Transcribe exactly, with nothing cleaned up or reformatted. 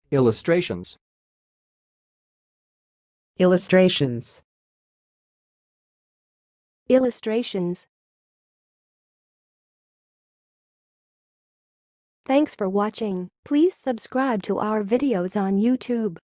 Illustrations. Illustrations. Illustrations. Thanks for watching. Please subscribe to our videos on YouTube.